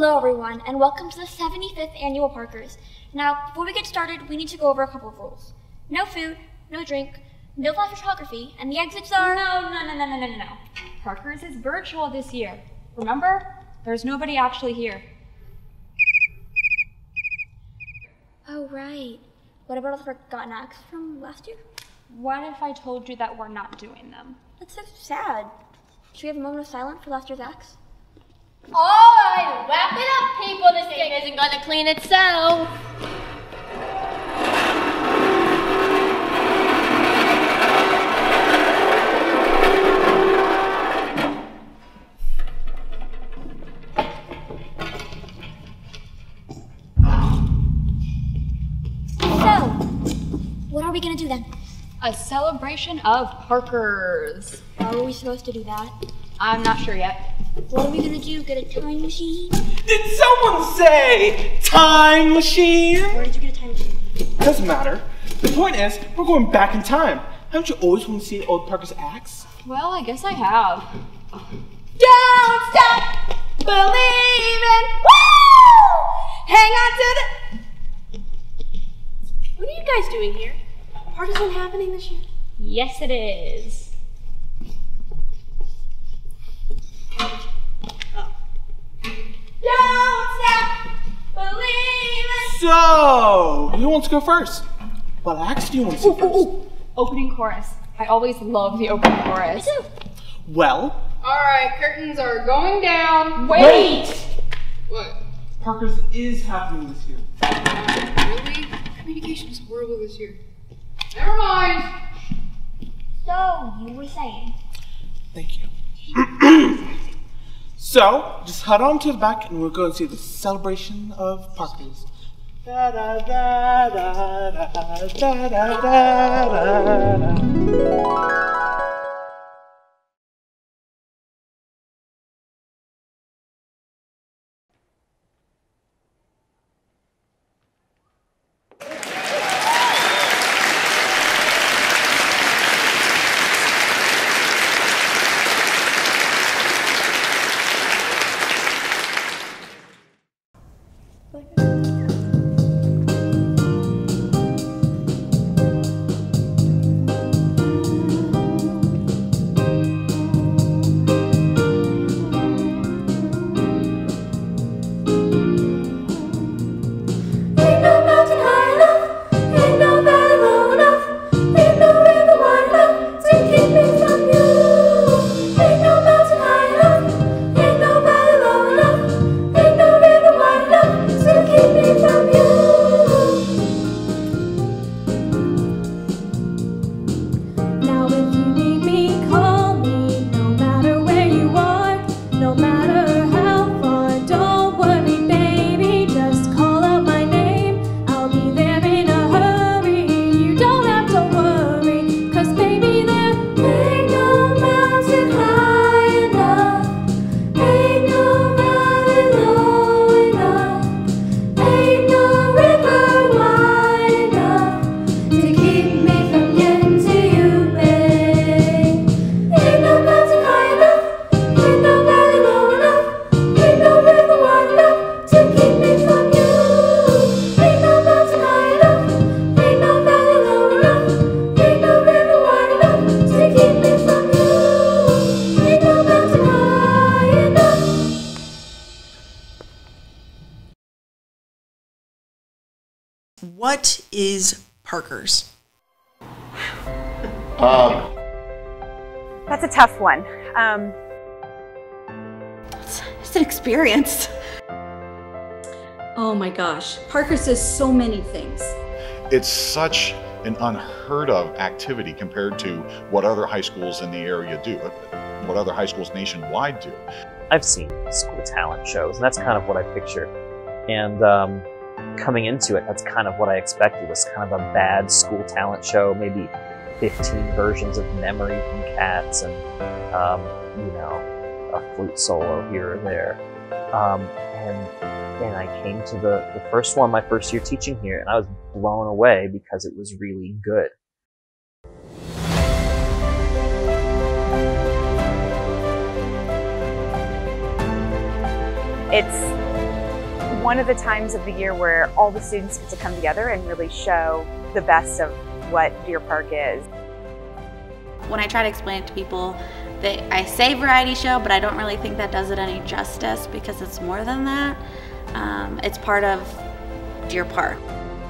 Hello everyone, and welcome to the 75th Annual Parkers. Now, before we get started, we need to go over a couple of rules. No food, no drink, no live photography, and the exits are... No. Parkers is virtual this year. Remember? There's nobody actually here. Oh, right. What about all the forgotten acts from last year? What if I told you that we're not doing them? That's so sad. Should we have a moment of silence for last year's acts? Alright, wrap it up, people. This thing isn't gonna clean itself. So, what are we gonna do then? A celebration of Parkers. How are we supposed to do that? I'm not sure yet. What are we gonna do? Get a time machine? Did someone say time machine? Where did you get a time machine? Doesn't matter. The point is, we're going back in time. Haven't you always wanted to see old Parker's acts? Well, I guess I have. Don't stop believing. Woo! Hang on to the... What are you guys doing here? Parties aren't happening this year? Yes, it is. Don't stop believing. So, who wants to go first? What acts do you want to see first? Opening chorus. I always love the opening chorus. Me too. Well, Alright, curtains are going down. Wait! What? Parker's is happening this year. Really? Communication is horrible this year. Never mind. So, you were saying? Thank you. So, just head on to the back and we'll go and see the celebration of Parker's. Da da da da da da da da da. What is Parkers? That's a tough one. It's an experience. Oh my gosh, Parkers does so many things. It's such an unheard of activity compared to what other high schools in the area do, what other high schools nationwide do. I've seen school talent shows, and that's kind of what I picture. And coming into it, that's kind of what I expected, was kind of a bad school talent show, maybe 15 versions of Memory from Cats and, you know, a flute solo here or there. And I came to the first one my first year teaching here, and I was blown away because it was really good. It's one of the times of the year where all the students get to come together and really show the best of what Deer Park is. When I try to explain it to people, I say variety show, but I don't really think that does it any justice because it's more than that. It's part of Deer Park.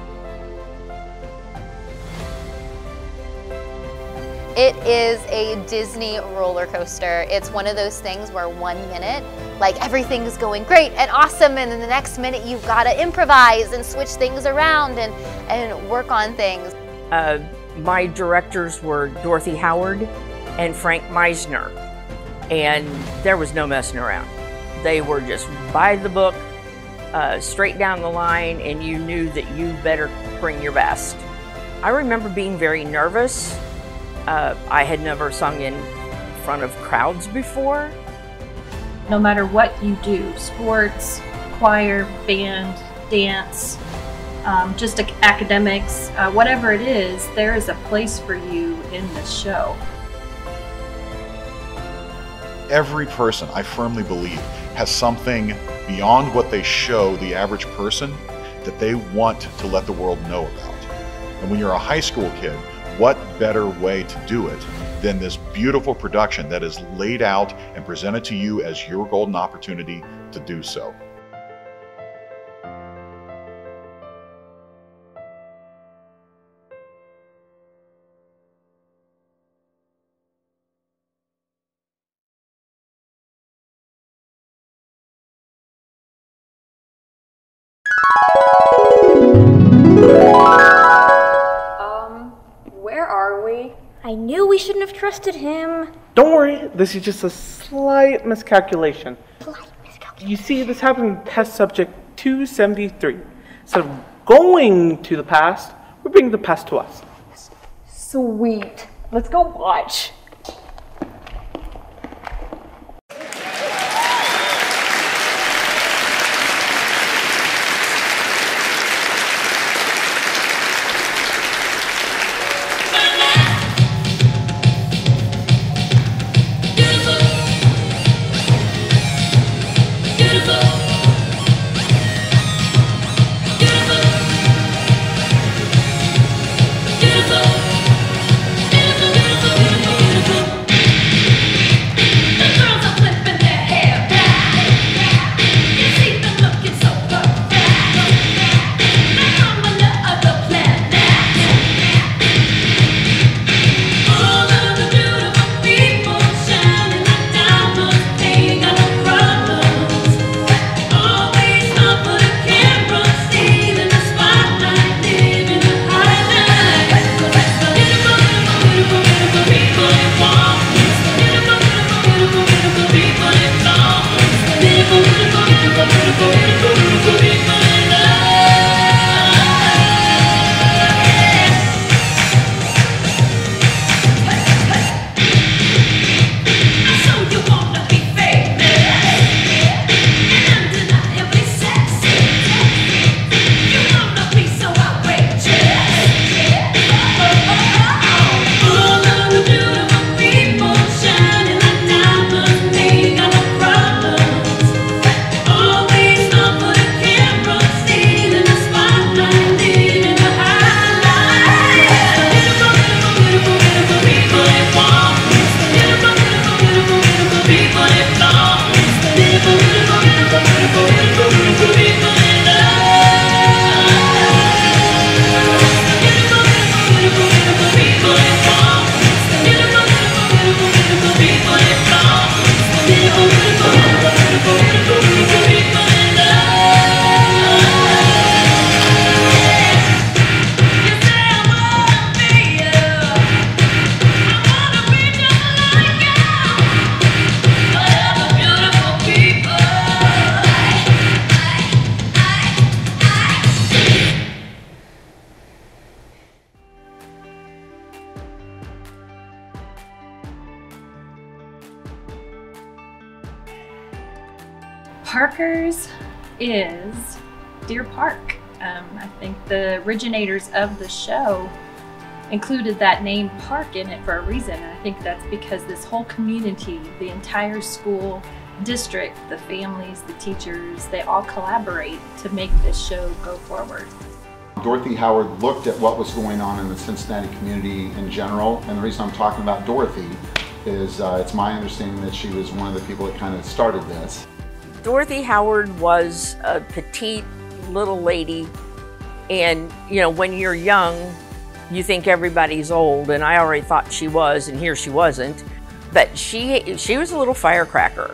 It is a Disney roller coaster. It's one of those things where 1 minute, like everything's going great and awesome, and then the next minute you've got to improvise and switch things around and work on things. My directors were Dorothy Howard and Frank Meisner, and there was no messing around. They were just by the book, straight down the line, and you knew that you better bring your best. I remember being very nervous. I had never sung in front of crowds before. No matter what you do, sports, choir, band, dance, just academics, whatever it is, there is a place for you in this show. Every person, I firmly believe, has something beyond what they show the average person that they want to let the world know about. And when you're a high school kid, what better way to do it than this beautiful production that is laid out and presented to you as your golden opportunity to do so. Where are we? I knew we shouldn't have trusted him. Don't worry, this is just a slight miscalculation. You see, this happened in test subject 273. Instead of going to the past, we're bringing the past to us. Sweet. Let's go watch. Parker's is Deer Park. I think the originators of the show included that name Park in it for a reason. And I think that's because this whole community, the entire school, district, the families, the teachers, they all collaborate to make this show go forward. Dorothy Howard looked at what was going on in the Cincinnati community in general, and the reason I'm talking about Dorothy is it's my understanding that she was one of the people that kind of started this. Dorothy Howard was a petite little lady, and you know, when you're young, you think everybody's old, and I already thought she was, and here she wasn't. But she was a little firecracker.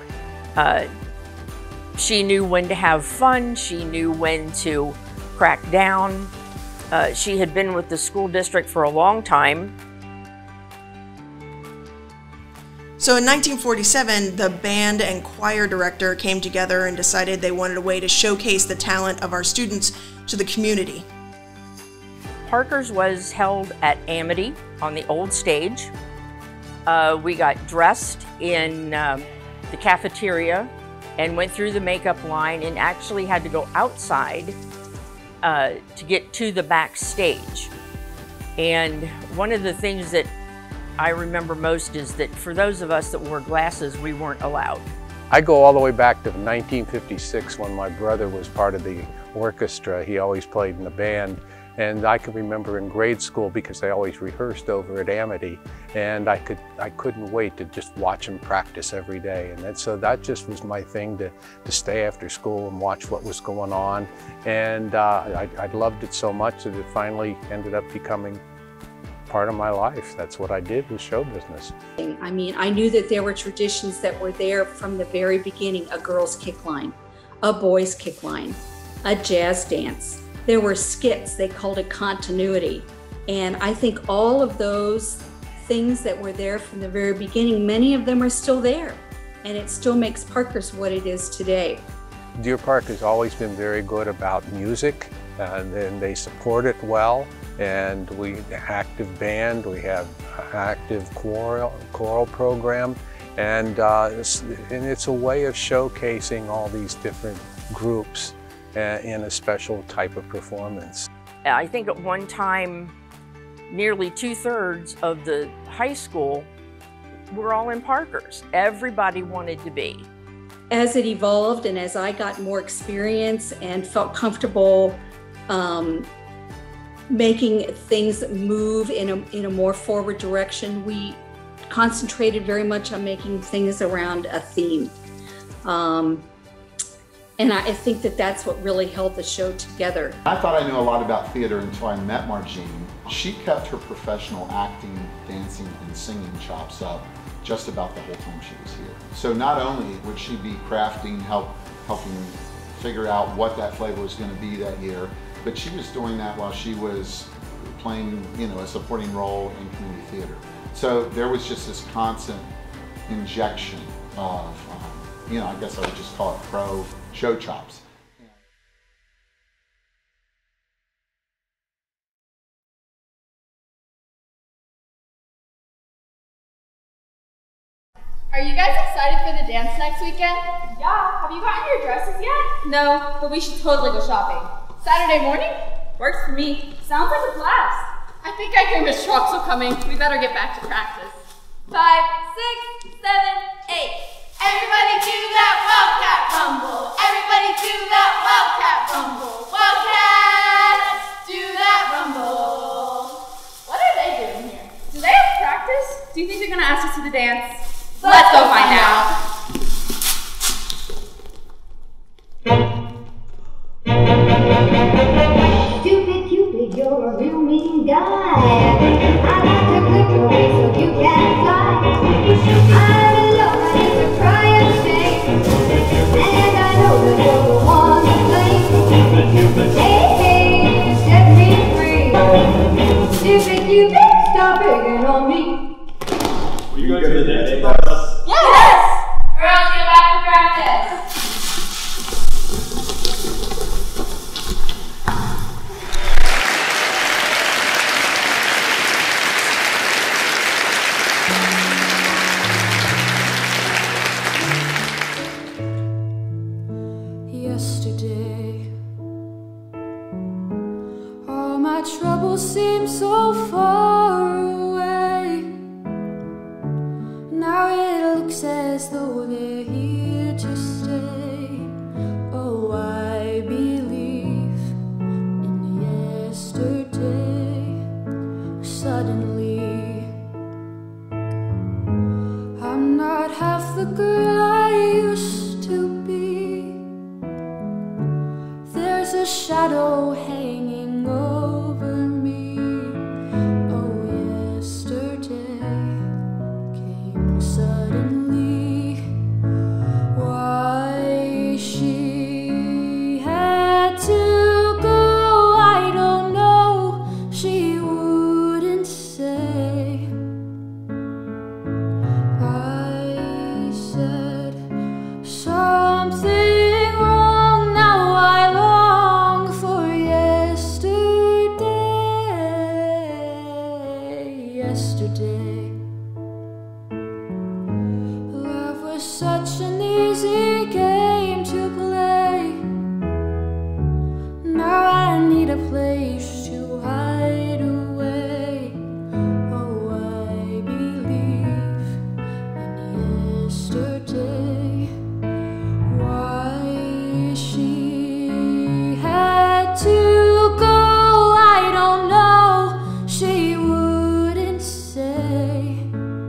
She knew when to have fun. She knew when to crack down. She had been with the school district for a long time. So in 1947, the band and choir director came together and decided they wanted a way to showcase the talent of our students to the community. Parker's was held at Amity on the old stage. We got dressed in the cafeteria and went through the makeup line and actually had to go outside to get to the backstage. And one of the things that I remember most is that for those of us that wore glasses, we weren't allowed. I go all the way back to 1956 when my brother was part of the orchestra. He always played in the band. And I can remember in grade school, because they always rehearsed over at Amity, and I couldn't wait to just watch them practice every day. And so that just was my thing, to stay after school and watch what was going on. And I loved it so much that it finally ended up becoming part of my life. That's what I did, was show business. I mean, I knew that there were traditions that were there from the very beginning: a girls' kick line, a boys' kick line, a jazz dance. There were skits, they called it continuity. And I think all of those things that were there from the very beginning, many of them are still there. And it still makes Parker's what it is today. Deer Park has always been very good about music, and they support it well. And we active band, we have active choral program, and it's a way of showcasing all these different groups in a special type of performance. I think at one time, nearly 2/3 of the high school were all in Parker's. Everybody wanted to be. As it evolved and as I got more experience and felt comfortable making things move in a more forward direction, we concentrated very much on making things around a theme. And I think that that's what really held the show together. I thought I knew a lot about theater until I met Margene. She kept her professional acting, dancing, and singing chops up just about the whole time she was here. So not only would she be crafting, helping figure out what that flavor was going to be that year, but she was doing that while she was playing, you know, a supporting role in community theater. So there was just this constant injection of, you know, I guess I would just call it pro show chops. Are you guys excited for the dance next weekend? Yeah. Have you gotten your dresses yet? No, but we should totally go shopping. Saturday morning? Works for me. Sounds like a blast. I think I hear Miss Troxel coming. We better get back to practice. 5, 6, 7, 8. Everybody do that Wildcat Rumble. Everybody do that Wildcat Rumble. Wildcats, do that Rumble. What are they doing here? Do they have practice? Do you think they're going to ask us to the dance? Let's go find out. Stupid Cupid, you're a real mean guy. I like to click away so you can fly. I'm in love and it's a crying shame, and I know that you're the one to blame. Hey, hey, set me free. Stupid Cupid, stop picking on me. Will you go to the dance with us? Yes! Or else get back to practice. Yesterday, all my troubles seem so far away. Now it looks as though they're here the girl I used to be. There's a shadow hanging over me. Oh, yesterday came suddenly. Why she had to go, I don't know. She wouldn't say. I said something wrong. Now I long for yesterday. Yesterday, love was such an easy game to play. Now I need a place to hide away. Oh, I believe in yesterday. Why she had to go, I don't know. She wouldn't say.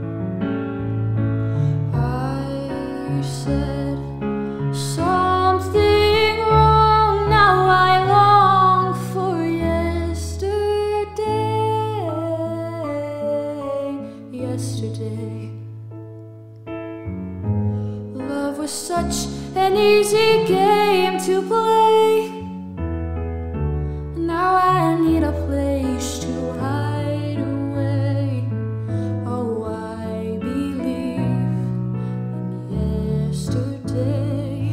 I said something wrong. Now I long for yesterday. Yesterday, love was such an easy game to play. Now I need a place to hide away. Oh, I believe in yesterday.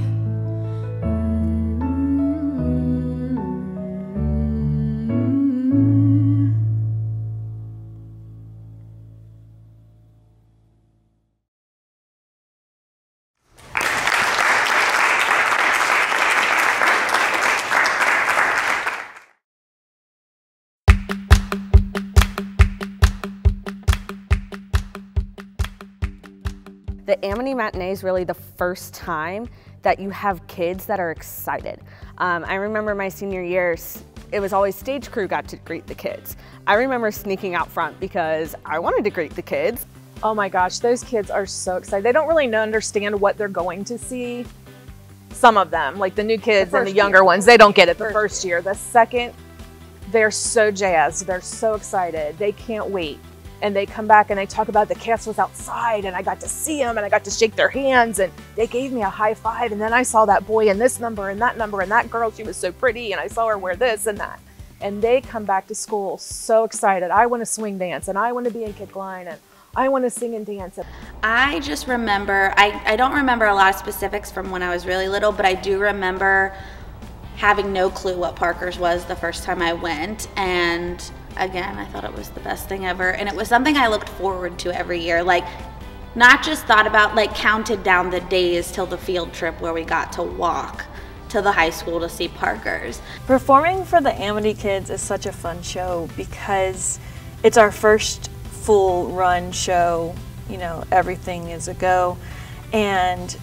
The Amity Matinee is really the first time that you have kids that are excited. I remember my senior years, it was always stage crew got to greet the kids. I remember sneaking out front because I wanted to greet the kids. Oh my gosh, those kids are so excited. They don't really understand what they're going to see. Some of them, like the new kids and the younger ones, they don't get it the first year. The second, they're so jazzed. They're so excited. They can't wait. And they come back and they talk about the cast was outside and I got to see them and I got to shake their hands and they gave me a high five. And then I saw that boy in this number and that girl, she was so pretty and I saw her wear this and that. And they come back to school so excited. I want to swing dance and I want to be in kick line and I want to sing and dance. I just remember, I don't remember a lot of specifics from when I was really little, but I do remember having no clue what Parker's was the first time I went. And again, I thought it was the best thing ever. And it was something I looked forward to every year. Like, not just thought about, like counted down the days till the field trip where we got to walk to the high school to see Parker's. Performing for the Amity kids is such a fun show because it's our first full run show. You know, everything is a go. And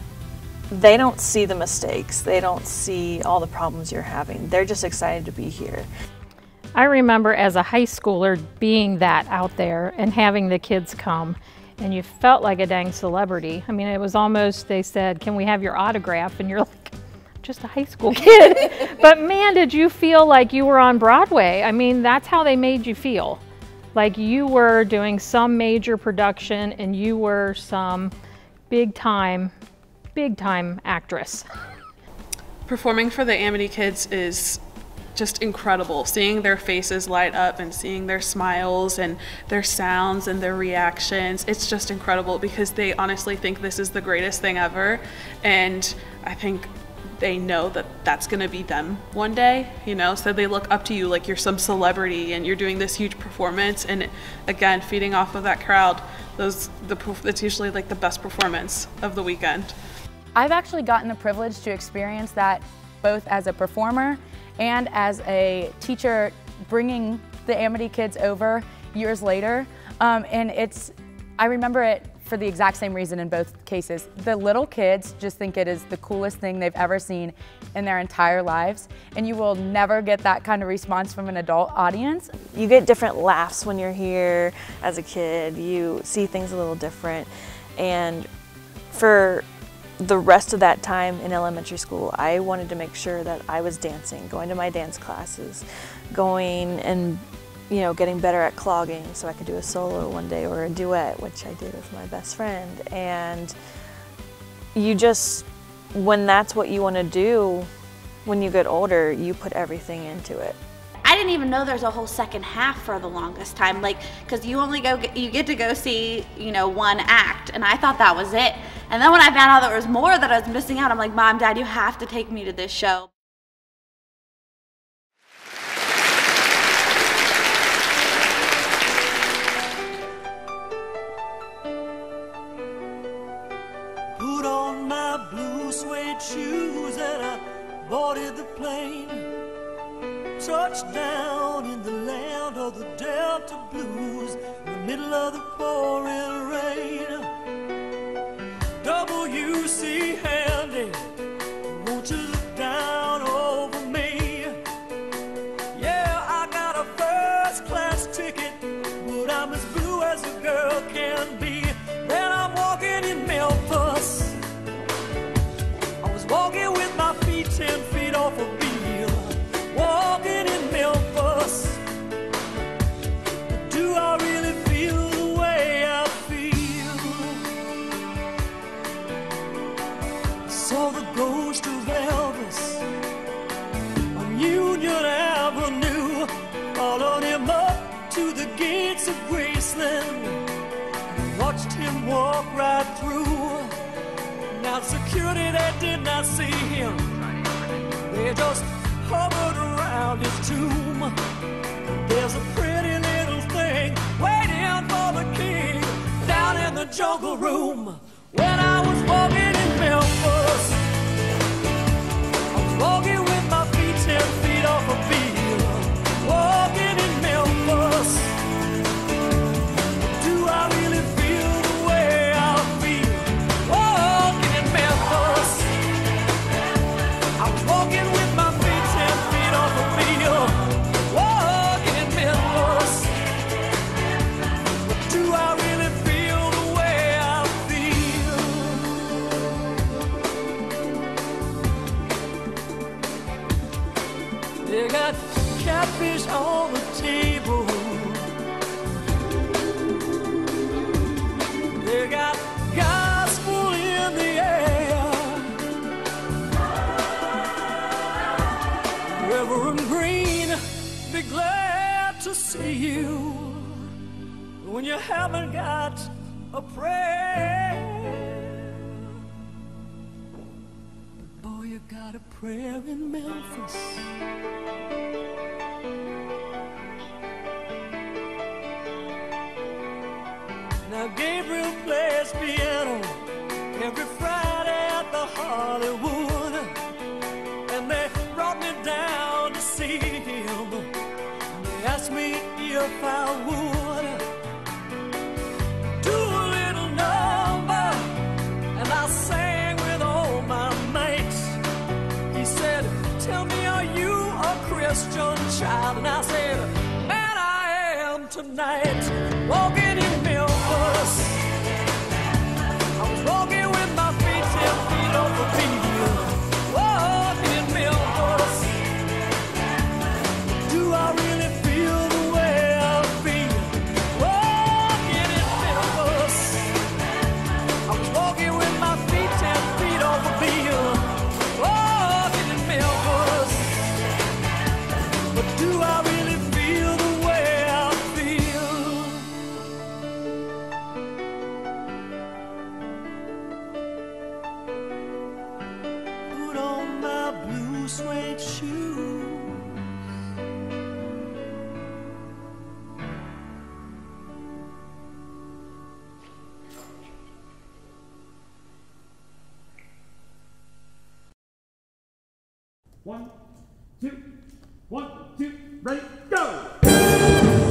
they don't see the mistakes. They don't see all the problems you're having. They're just excited to be here. I remember as a high schooler being that out there and having the kids come and you felt like a dang celebrity. I mean, it was almost, they said, can we have your autograph? And you're like, just a high school kid. But man, did you feel like you were on Broadway. I mean, that's how they made you feel. Like you were doing some major production and you were some big time actress. Performing for the Amity kids is just incredible. Seeing their faces light up and seeing their smiles and their sounds and their reactions, it's just incredible because they honestly think this is the greatest thing ever. And I think they know that that's going to be them one day, you know, so they look up to you like you're some celebrity and you're doing this huge performance. And again, feeding off of that crowd, it's usually like the best performance of the weekend. I've actually gotten the privilege to experience that both as a performer and as a teacher, bringing the Amity kids over years later. And I remember it for the exact same reason in both cases. The little kids just think it is the coolest thing they've ever seen in their entire lives, and you will never get that kind of response from an adult audience. You get different laughs when you're here as a kid. You see things a little different. And for the rest of that time in elementary school, I wanted to make sure that I was dancing, going to my dance classes, going and, you know, getting better at clogging so I could do a solo one day or a duet, which I did with my best friend. And you just, when that's what you want to do, when you get older, you put everything into it. I didn't even know there's a whole second half for the longest time, like, because you get to go see, you know, one act, and I thought that was it. And then when I found out there was more that I was missing out, I'm like, Mom, Dad, you have to take me to this show. Put on my blue suede shoes and I boarded the plane. Touchdown in the land of the Delta Blues, in the middle of the pouring rain. W.C. Handy, won't you look down over me? Yeah, I got a first class ticket, but I'm as blue as a girl can be. Then I'm walking in Memphis. I was walking with my feet 10 feet off a beam. Walking in Memphis. But do I really feel the way I feel? I saw the ghost of Elvis on Union Avenue. Followed him up to the gates of Graceland and watched him walk right through. Now security, they did not see him. They just hovered around his tomb. There's a pretty little thing waiting for the king down in the jungle room. When I was walking in Memphis, I was walking with my feet 10 feet off a field. Walking in Memphis. Do I really feel the way I feel? Walking in Memphis. I was walking with my feet 10 feet off a field. Walking in Memphis. But do I really feel the way I feel? They got catfish on the table. They got gospel in the air. Reverend Green, be glad to see you when you haven't got a prayer. Boy, you got a prayer in Memphis. Now Gabriel plays piano every Friday at the Hollywood, and they brought me down to see him. They asked me if I would do a little number, and I sang with all my mates. He said, tell me, are you a Christian child? And I said, man, I am tonight. Walking in Memphis, I was walking with my feet 10 feet off the field. Walking in Memphis. Do I really feel the way I feel? Walking in Memphis. I was walking with my feet 10 feet off the field. Walking in Memphis. But do I really feel the way I feel? Put on my blue suede shoes. One, two, ready, go!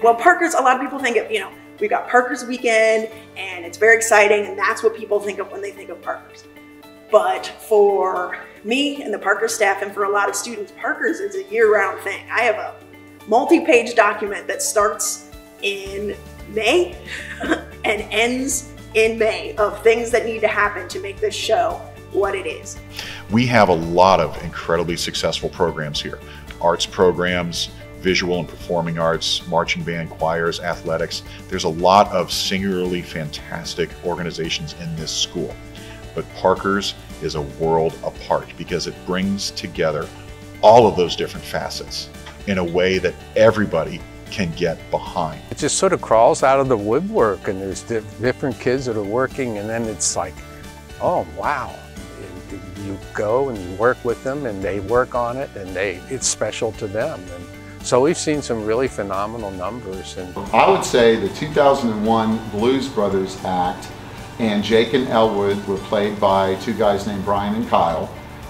Well, Parker's, a lot of people think of, we've got Parker's Weekend and it's very exciting and that's what people think of when they think of Parker's. But for me and the Parker staff and for a lot of students, Parker's is a year-round thing. I have a multi-page document that starts in May and ends in May of things that need to happen to make this show what it is. We have a lot of incredibly successful programs here. Arts programs, visual and performing arts, marching band, choirs, athletics. There's a lot of singularly fantastic organizations in this school. But Parker's is a world apart because it brings together all of those different facets in a way that everybody can get behind. It just sort of crawls out of the woodwork, and there's different kids that are working, and then it's like, oh wow. You go and you work with them and they work on it and it's special to them. And so we've seen some really phenomenal numbers. And I would say the 2001 Blues Brothers act and Jake and Elwood were played by two guys named Brian and Kyle.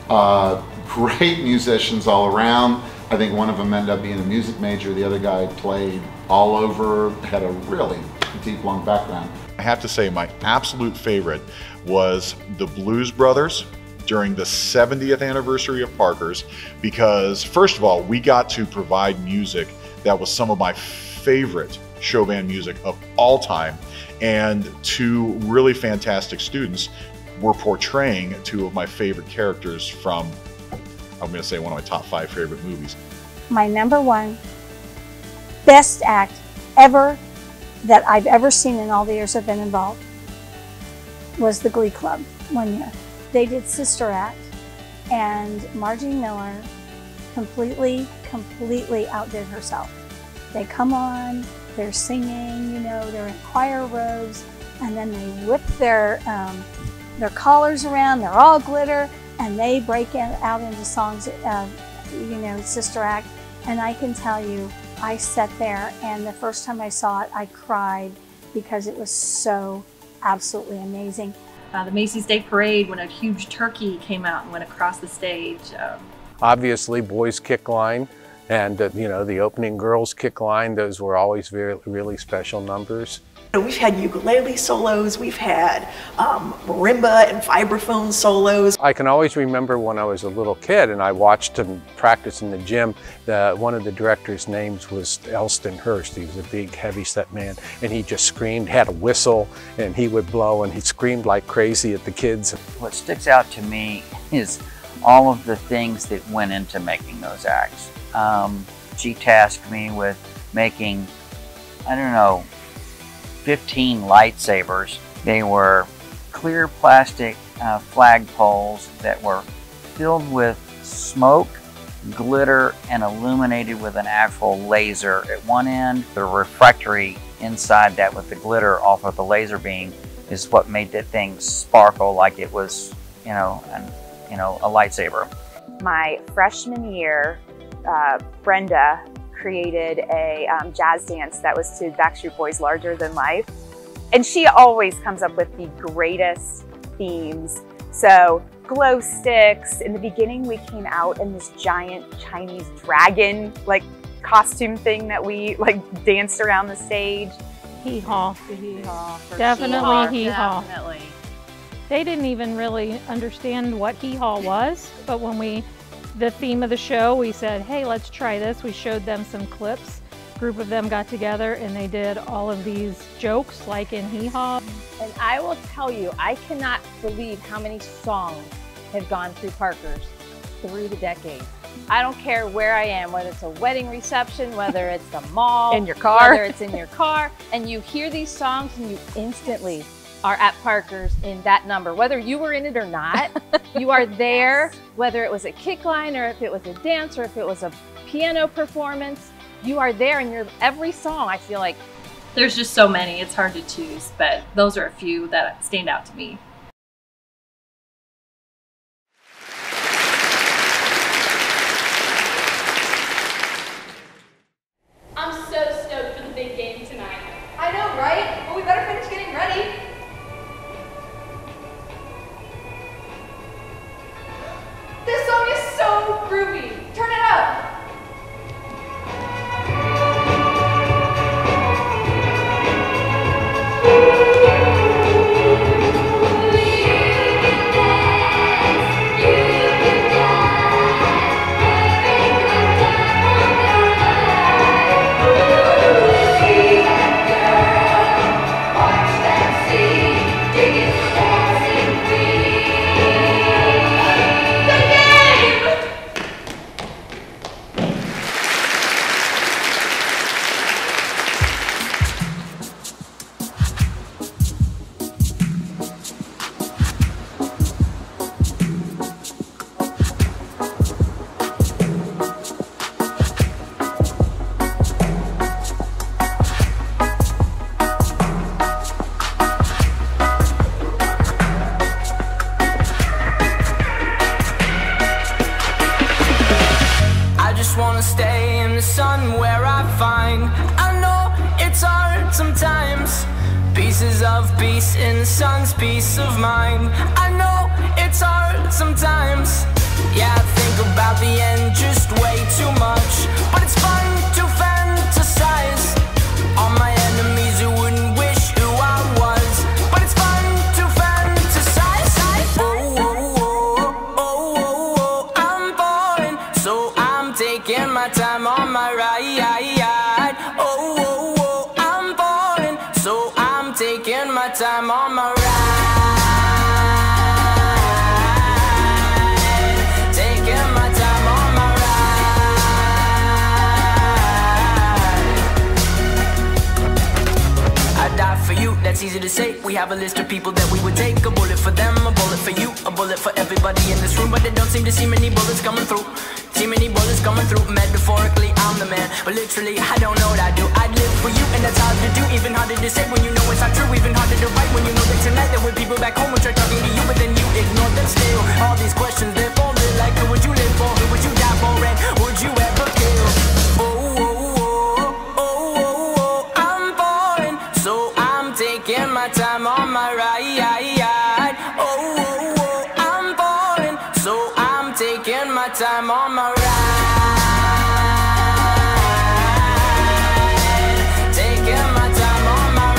Great musicians all around. I think one of them ended up being a music major. The other guy played all over, had a really deep, long background. I have to say my absolute favorite was the Blues Brothers during the 70th anniversary of Parker's, because first of all, we got to provide music that was some of my favorite show band music of all time, and two really fantastic students were portraying two of my favorite characters from, I'm going to say, one of my top 5 favorite movies. My #1 best act ever that I've ever seen in all the years I've been involved was the Glee Club one year. They did Sister Act, and Margie Miller completely outdid herself. They come on, they're singing, they're in choir robes, and then they whip their collars around, they're all glitter, and they break out into songs, Sister Act. And I can tell you, I sat there, and the first time I saw it, I cried because it was so absolutely amazing. The Macy's Day Parade, when a huge turkey came out and went across the stage. Obviously, boys kick line and the opening girls kick line, those were always really special numbers. We've had ukulele solos, we've had marimba and vibraphone solos. I can always remember when I was a little kid and I watched them practice in the gym. One of the director's names was Elston Hurst. He was a big, heavy-set man, and he just screamed, had a whistle, and he would blow, and he screamed like crazy at the kids. What sticks out to me is all of the things that went into making those acts. She tasked me with making, 15 lightsabers. They were clear plastic flag poles that were filled with smoke, glitter, and illuminated with an actual laser at one end. The refractory inside that with the glitter off of the laser beam is what made that thing sparkle like it was, a lightsaber. My freshman year, Brenda created a jazz dance that was to Backstreet Boys' Larger Than Life. And she always comes up with the greatest themes. So glow sticks. In the beginning, we came out in this giant Chinese dragon costume thing that we danced around the stage. Hee-haw. Hee-haw. Definitely hee-haw. Definitely. They didn't even really understand what hee-haw was, but when the theme of the show, we said, hey, let's try this. We showed them some clips. A group of them got together and they did all of these jokes like in Hee Haw. And I will tell you, I cannot believe how many songs have gone through Parker's through the decades. I don't care where I am, whether it's a wedding reception, whether it's the mall, in your car, whether it's in your car, and you hear these songs and you instantly are at Parker's in that number. Whether you were in it or not, you are there, whether it was a kick line or if it was a dance or if it was a piano performance, you are there and every song, I feel like. There's just so many, it's hard to choose, but those are a few that stand out to me. I'm so stoked for the big game tonight. I know, right? Well, we better finish getting ready. This song is so groovy. Turn it up. sun where I find. I know it's hard sometimes. Pieces of peace in the sun's peace of mind. I know it's hard sometimes. Yeah, I think about the end just way too much. But it's fun to fantasize on my enemies who wouldn't wish who I was. But it's fun to fantasize. Oh, oh, oh, oh, oh, oh, I'm falling, so I'm taking my time on my ride. Oh, oh, oh, I'm falling, so I'm taking my time on my ride. Taking my time on my ride. I die for you, that's easy to say. We have a list of people that we would take. A bullet for them, a bullet for you, a bullet for everybody in this room. But they don't seem to see many bullets coming through. See many bullets coming through. Metaphorically, I'm the man, but literally, I don't know what I do. I'd live for you, and that's hard to do. Even harder to say when you know it's not true. Even harder to write when you know that tonight there were people back home who tried talking to you, but then you ignore them still. All these questions, they're folded like who would you live for? Who would you die for? And would you ever kill? Oh, oh, oh, oh, oh, oh, I'm falling, so I'm taking my time on my ride. Oh, oh, oh, I'm falling, so I'm taking my time on my ride. Taking my time on my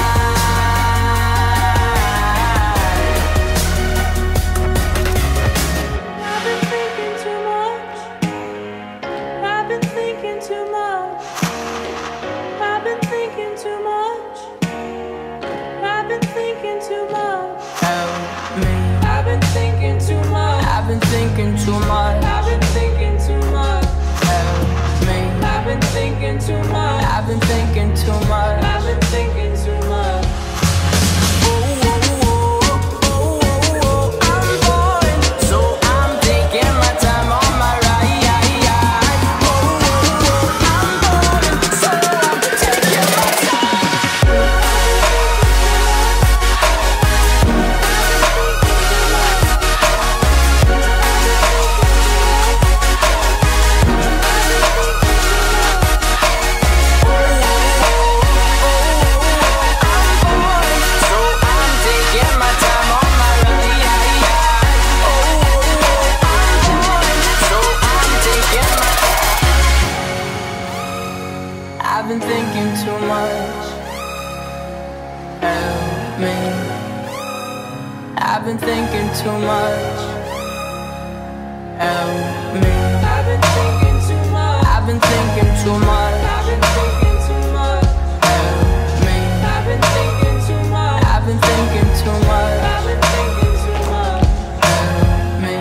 I've been thinking too much. I've been thinking too much. I've been thinking too much. I've been thinking too much. Help me. I've been thinking too much. I've been thinking too much. I've been thinking too much. Help me. I've been thinking too much. I've been thinking too much. I've been thinking too much. Oh, oh, oh, oh, oh, oh, I'm falling, so I'm taking my time on my ride. Oh, oh, oh, I'm falling, so I'm taking my I've been thinking too much. Help me. I've been thinking too much. Help me. I've been thinking too much. I've been thinking too much. I've been thinking too much. Help me. I've been thinking too much. I've been thinking too much. I've been thinking too much. Help me.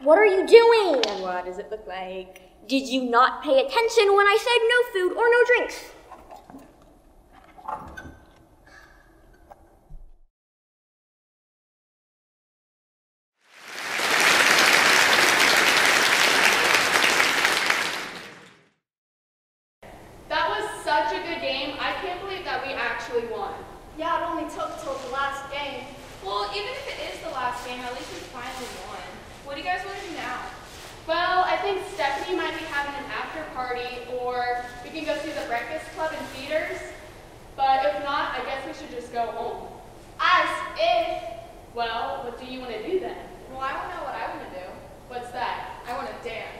What are you doing? What does it look like? Did you not pay attention when I said no food or no drinks? That was such a good game. I can't believe that we actually won. Yeah, it only took till the last game. Well, even if it is the last game, at least we finally won. What do you guys want to do now? Well, I think Stephanie might be having an after party, or we can go see the Breakfast Club in theaters. But if not, I guess we should just go home. As if. Well, what do you want to do then? Well, I don't know what I want to do. What's that? I want to dance.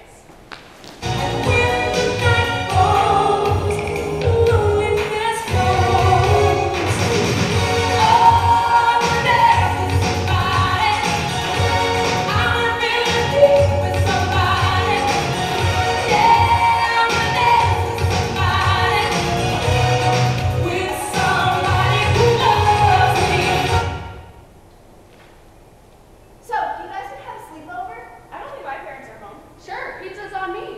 So, do you guys want to have a sleepover? I don't think my parents are home. Sure, pizza's on me.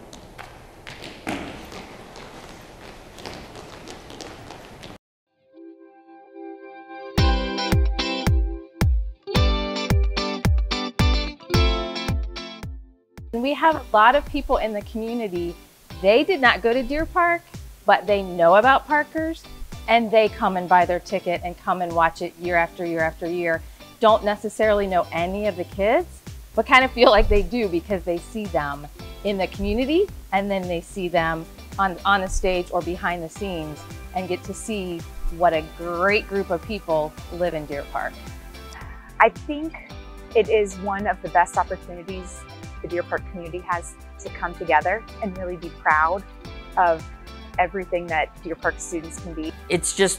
We have a lot of people in the community, they did not go to Deer Park, but they know about Parkers, and they come and buy their ticket and come and watch it year after year after year. Don't necessarily know any of the kids, but kind of feel like they do because they see them in the community, and then they see them on a stage or behind the scenes and get to see what a great group of people live in Deer Park. I think it is one of the best opportunities the Deer Park community has to come together and really be proud of everything that Deer Park students can be. It's just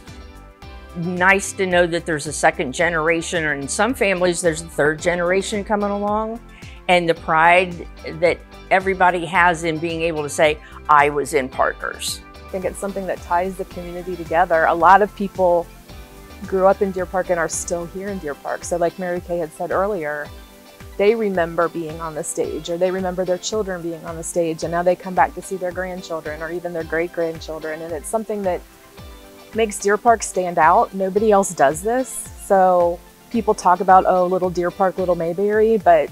nice to know that there's a second generation, or in some families there's a third generation coming along, and the pride that everybody has in being able to say, I was in Parkers. I think it's something that ties the community together. A lot of people grew up in Deer Park and are still here in Deer Park. So like Mary Kay had said earlier, they remember being on the stage, or they remember their children being on the stage, and now they come back to see their grandchildren or even their great-grandchildren, and it's something that makes Deer Park stand out. Nobody else does this. So people talk about, oh, little Deer Park, little Mayberry, but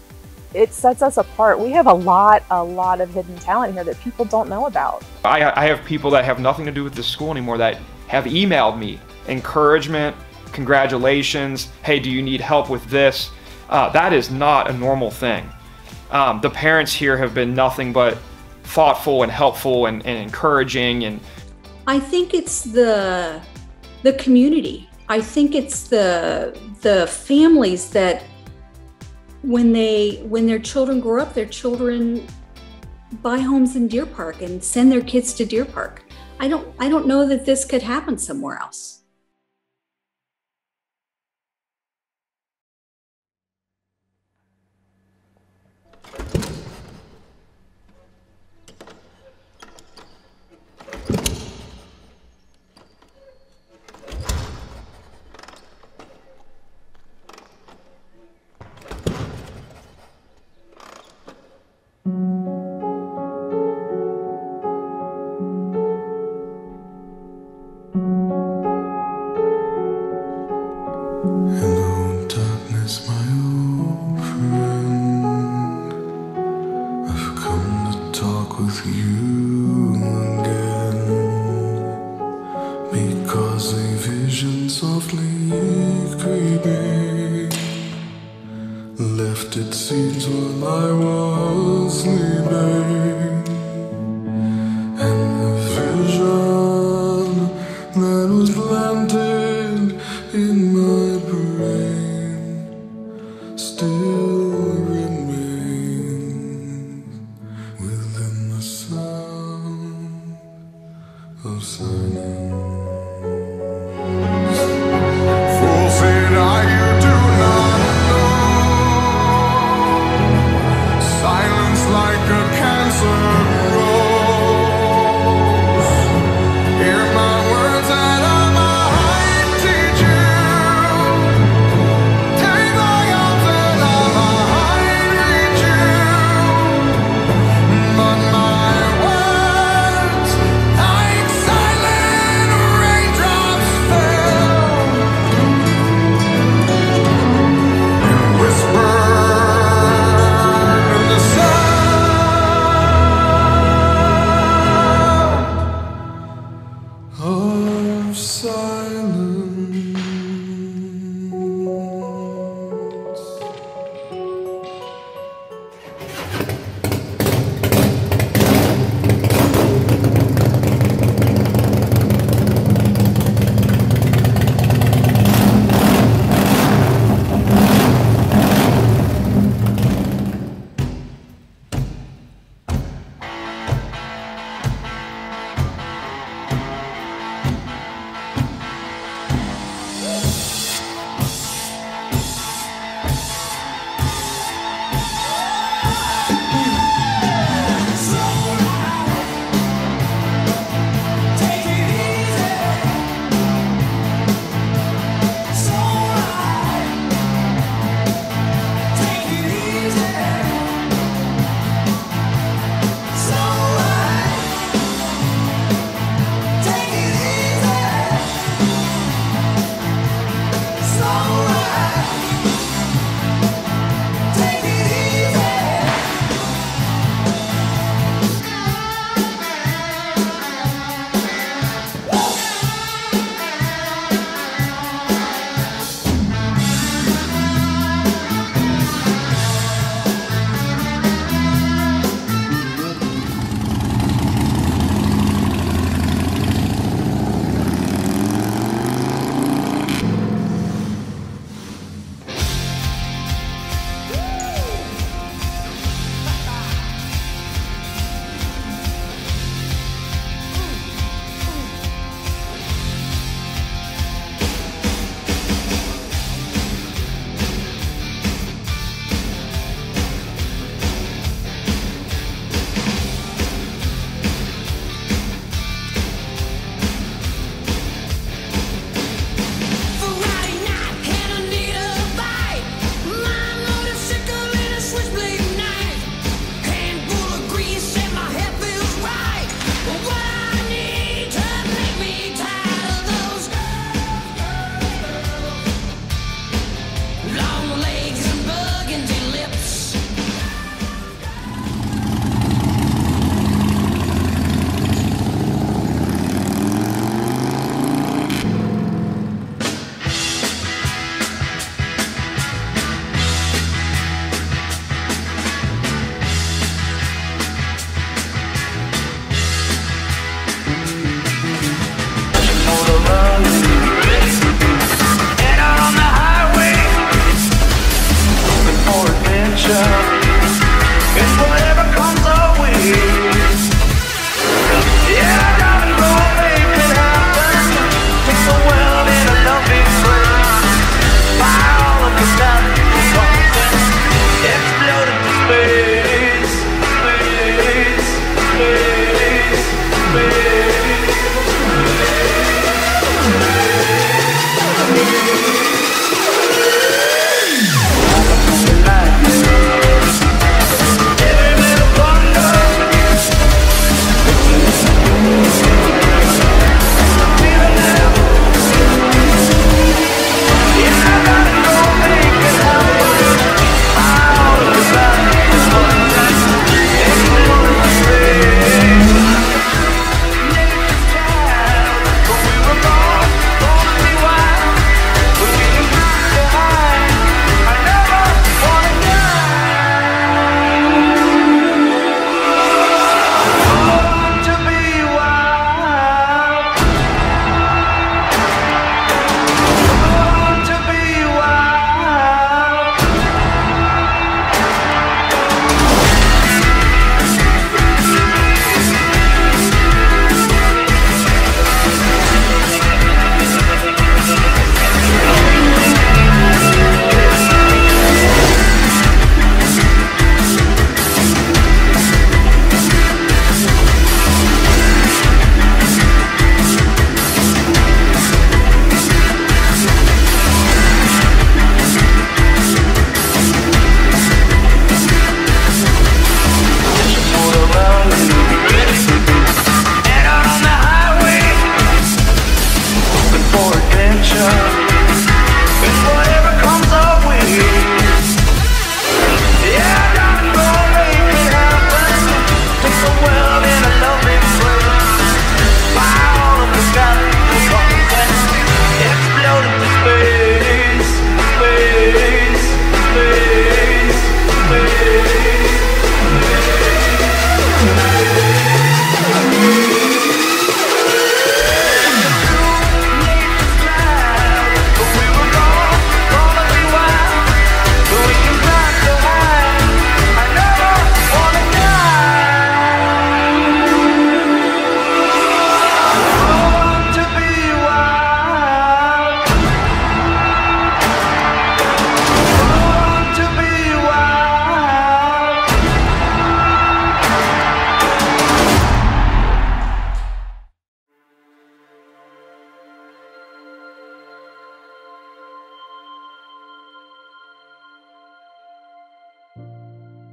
it sets us apart. We have a lot of hidden talent here that people don't know about. I have people that have nothing to do with the school anymore that have emailed me encouragement, congratulations, hey, do you need help with this? That is not a normal thing. The parents here have been nothing but thoughtful and helpful and encouraging. And I think it's the community. I think it's the families that when their children grow up, their children buy homes in Deer Park and send their kids to Deer Park. I don't know that this could happen somewhere else. Hello, darkness, my old friend. I've come to talk with you again, because a vision softly creeping left its seeds while I was sleeping, and the vision that was planted in my brain still remains within the sound of silence. Fools said you do not know. Silence like a cancer rose. Hear my words and I teach you. Take my arms and I'll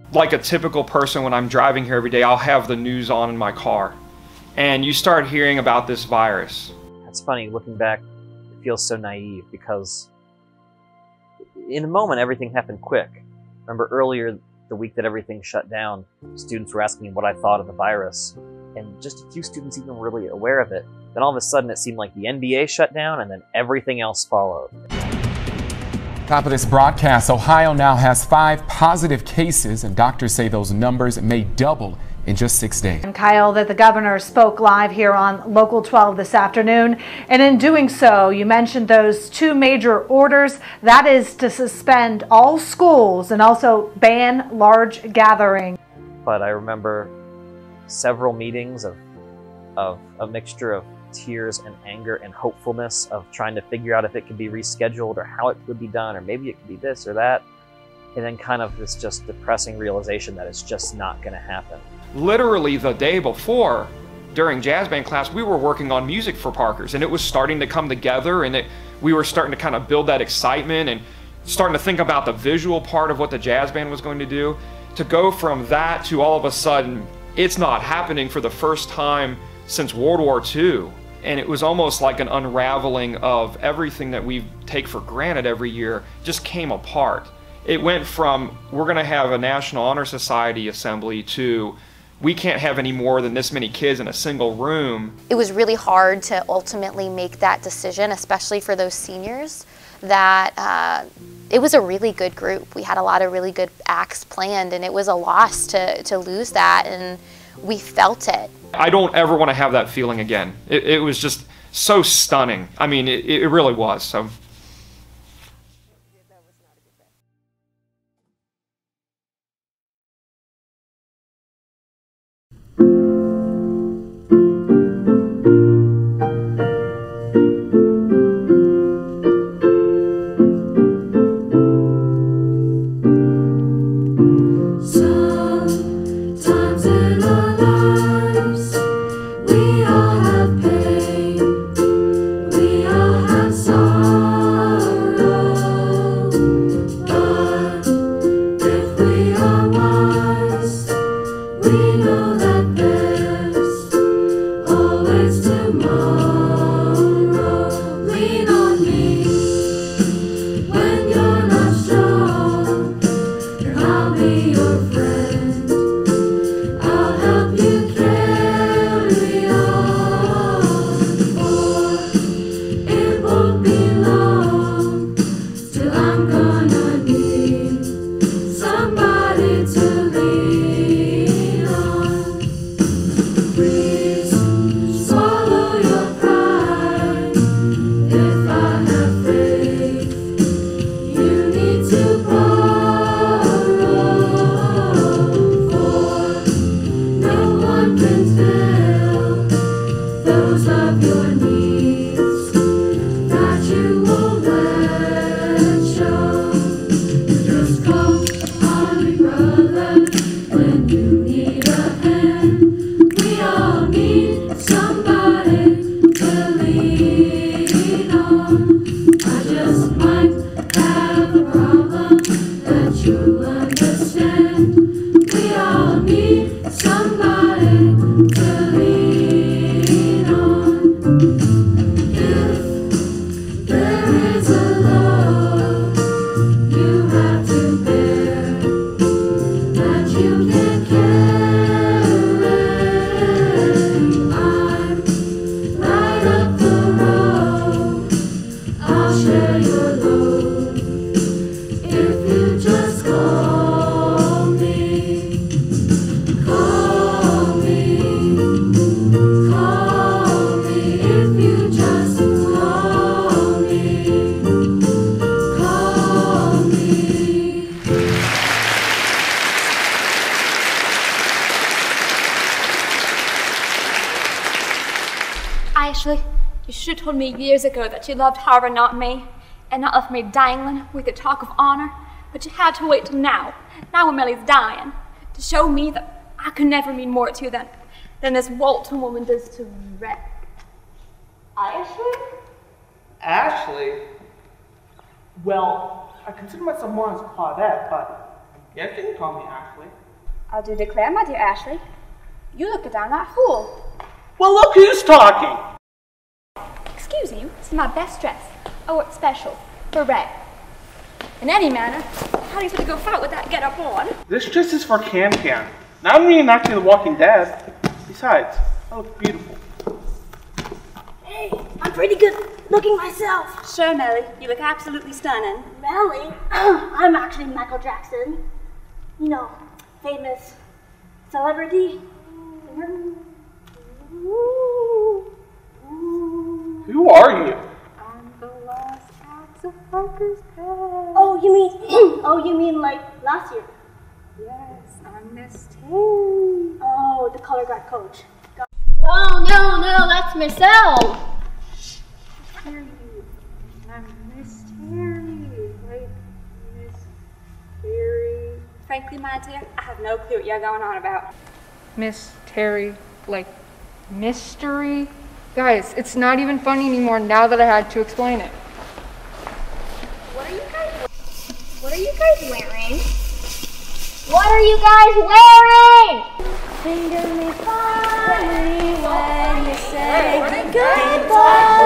like a typical person, when I'm driving here every day, I'll have the news on in my car. And you start hearing about this virus. It's funny, looking back, it feels so naive because in the moment, everything happened quick. Remember earlier, the week that everything shut down, students were asking me what I thought of the virus. And just a few students even were really aware of it. Then all of a sudden, it seemed like the NBA shut down and then everything else followed. Top of this broadcast, Ohio now has 5 positive cases, and doctors say those numbers may double in just 6 days. And Kyle, that the governor spoke live here on Local 12 this afternoon, and in doing so, you mentioned those 2 major orders. That is to suspend all schools and also ban large gatherings. But I remember several meetings of a mixture of tears and anger and hopefulness of trying to figure out if it could be rescheduled or how it could be done, or maybe it could be this or that. And then kind of this just depressing realization that it's just not going to happen. Literally the day before, during jazz band class, we were working on music for Parkers, and it was starting to come together, and we were starting to kind of build that excitement and starting to think about the visual part of what the jazz band was going to do. To go from that to all of a sudden, it's not happening for the first time since World War II. And it was almost like an unraveling of everything that we take for granted every year just came apart. It went from, we're going to have a National Honor Society assembly, to we can't have any more than this many kids in a single room. It was really hard to ultimately make that decision, especially for those seniors, that it was a really good group. We had a lot of really good acts planned, and it was a loss to lose that, and we felt it. I don't ever want to have that feeling again. It was just so stunning. I mean, it really was. So. Ashley, you should have told me years ago that you loved Harvard, not me, and not left me dangling with your talk of honor. But you had to wait till now when Millie's dying, to show me that I could never mean more to you than this Walton woman does to Rhett. Ashley? Ashley? Well, I consider myself more as a Claudette, but I'm Yes, you can call me Ashley. I do declare, my dear Ashley, you look a downright fool. Well, look who's talking. Excuse you, this is my best dress. I work special for Red. In any manner, how do you fit to go fight with that get-up on? This dress is for Can-Can. Now I'm reenacting The Walking Dead. Besides, I look beautiful. Hey, I'm pretty good looking myself. Sure, Melly, you look absolutely stunning. Melly? I'm actually Michael Jackson. You know, famous celebrity. Who are you? Oh, you mean like last year? Yes, I'm Miss Terry. Oh, the color guard coach. Oh, no, that's Miss L. Terry. I'm Miss Terry. Like Miss Terry. Frankly, my dear, I have no clue what you're going on about. Miss Terry, like mystery? Guys, it's not even funny anymore now that I had to explain it. What are you guys wearing? What are you guys wearing? Finger me fondly when you say goodbye.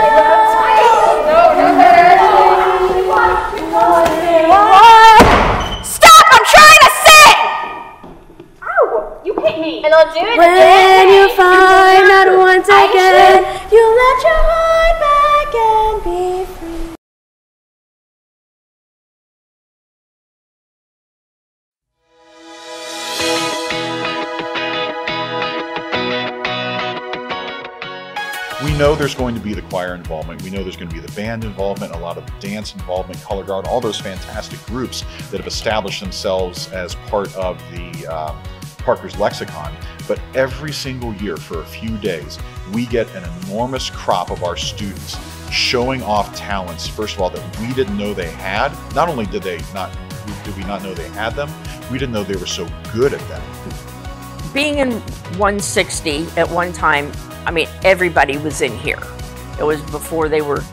Stop! I'm trying to sing! Ow! You hit me! And I'll do it When you find that once again, you let your heart back and be free. We know there's going to be the choir involvement. We know there's going to be the band involvement, a lot of dance involvement, color guard, all those fantastic groups that have established themselves as part of the Parker's lexicon. But every single year for a few days, we get an enormous crop of our students showing off talents, first of all, that we didn't know they had. Not only did we not know they had them, we didn't know they were so good at them. Being in 160 at one time, I mean, everybody was in here. It was before they were,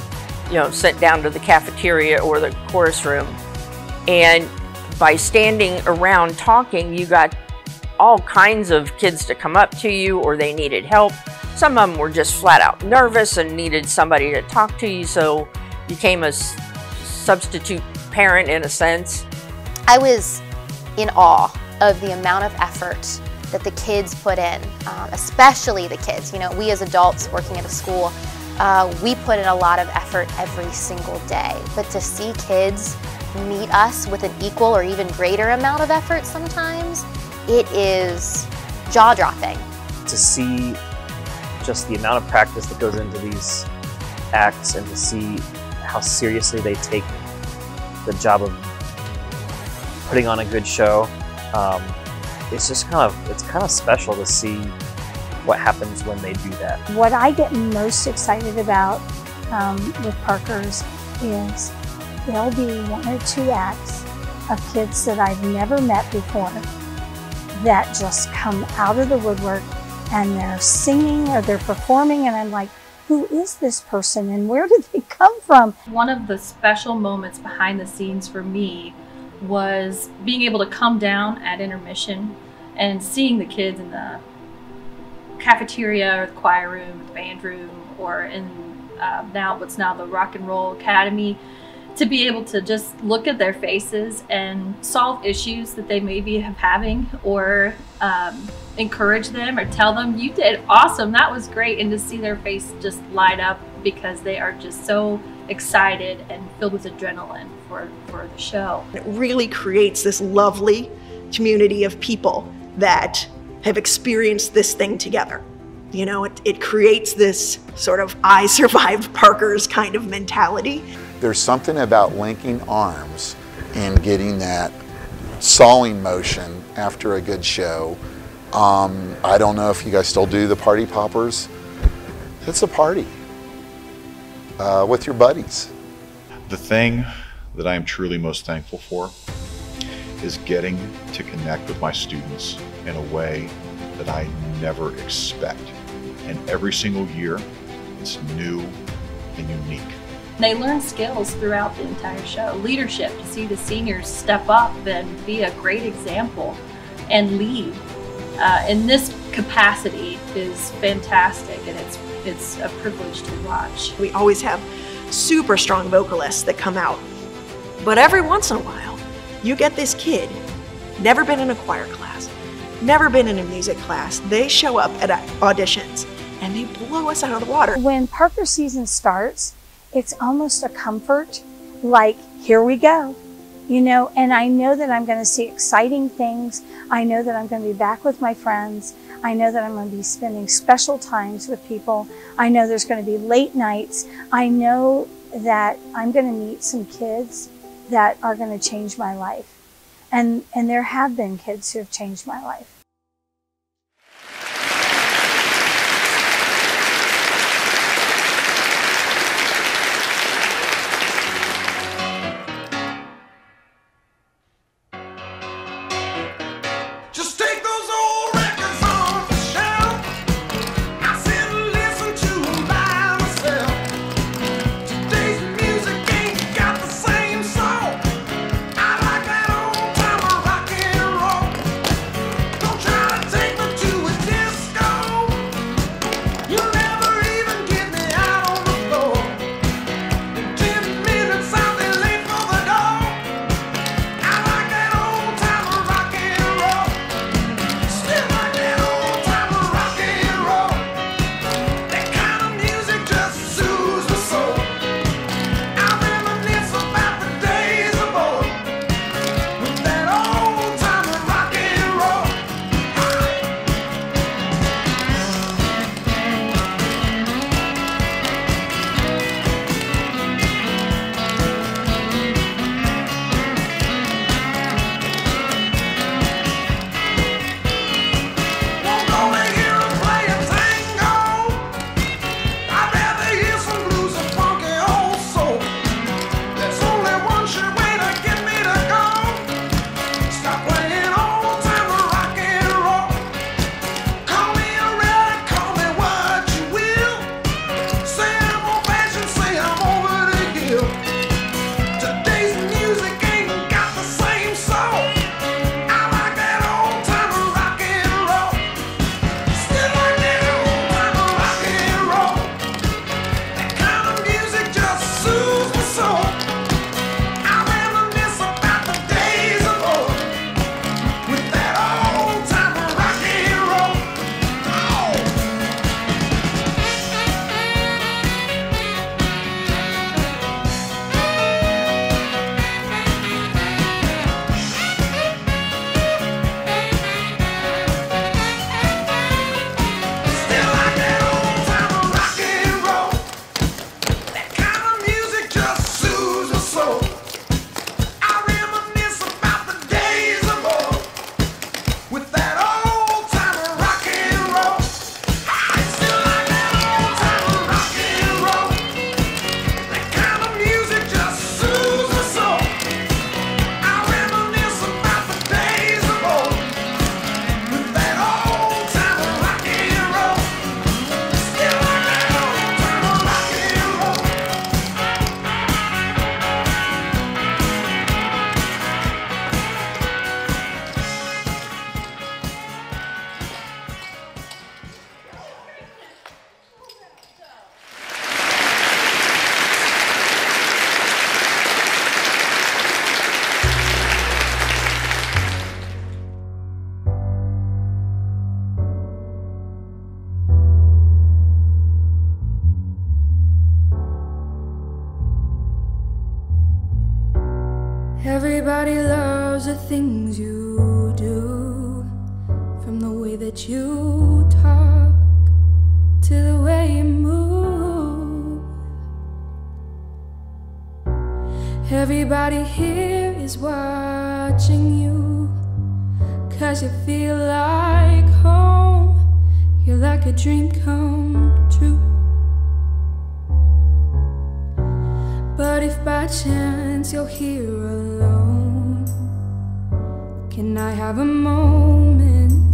sent down to the cafeteria or the chorus room. And by standing around talking, you got all kinds of kids to come up to you, or they needed help. Some of them were just flat out nervous and needed somebody to talk to you, so you became a substitute parent in a sense. I was in awe of the amount of effort that the kids put in, especially the kids. We as adults working at a school, we put in a lot of effort every single day. But to see kids meet us with an equal or even greater amount of effort sometimes, it is jaw-dropping. To see just the amount of practice that goes into these acts and to see how seriously they take the job of putting on a good show, it's just kind of special to see what happens when they do that. What I get most excited about with Parker's is there'll be 1 or 2 acts of kids that I've never met before that just come out of the woodwork and they're singing or they're performing, and I'm like, who is this person and where did they come from? One of the special moments behind the scenes for me was being able to come down at intermission and seeing the kids in the cafeteria or the choir room, the band room, or in what's now the Rock and Roll Academy, to be able to just look at their faces and solve issues that they maybe have having, or encourage them or tell them, you did awesome, that was great, and to see their face just light up because they are just so excited and filled with adrenaline for the show. It really creates this lovely community of people that have experienced this thing together. It creates this sort of I survived Parker's kind of mentality. There's something about linking arms and getting that sawing motion after a good show. I don't know if you guys still do the party poppers. It's a party with your buddies. The thing that I am truly most thankful for is getting to connect with my students in a way that I never expect. And every single year, it's new and unique. They learn skills throughout the entire show. Leadership, to see the seniors step up and be a great example and lead in this capacity is fantastic, and it's a privilege to watch. We always have super strong vocalists that come out, but every once in a while you get this kid, never been in a choir class, never been in a music class. They show up at auditions and they blow us out of the water. When Parker season starts, it's almost a comfort, like, here we go, you know, and I know that I'm going to see exciting things. I know that I'm going to be back with my friends. I know that I'm going to be spending special times with people. I know there's going to be late nights. I know that I'm going to meet some kids that are going to change my life. And there have been kids who have changed my life. Everybody loves the things you do, from the way that you talk to the way you move. Everybody here is watching you, 'cause you feel like home. You're like a dream come true. But if by chance you're here alone, can I have a moment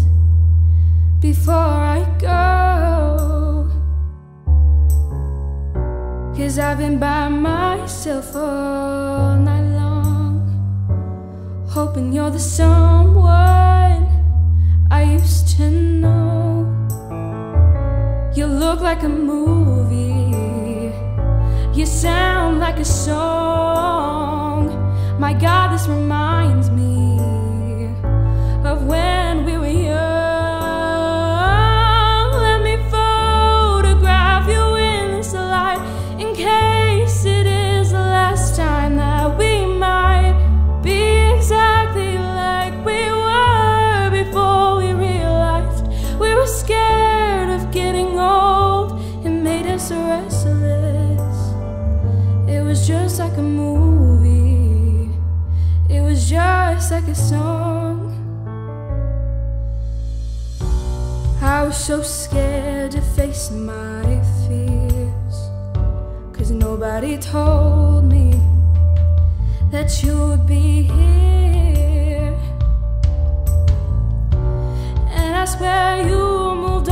before I go? 'Cause I've been by myself all night long, hoping you're the someone I used to know. You look like a movie, you sound like a song. My God, this reminds me of when we were young. Let me photograph you in this light, in case it is the last time that we might be exactly like we were before we realized we were scared of getting old. It made us restless. It was just like a movie, it was just like a song. I was so scared to face my fears, 'cause nobody told me that you would be here. And I swear you moved